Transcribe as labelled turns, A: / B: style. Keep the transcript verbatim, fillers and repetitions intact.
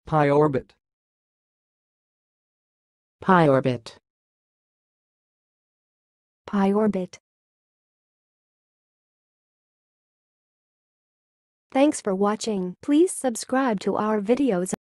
A: pyorbit,
B: pyorbit,
C: pyorbit. Thanks for watching. Please subscribe to our videos.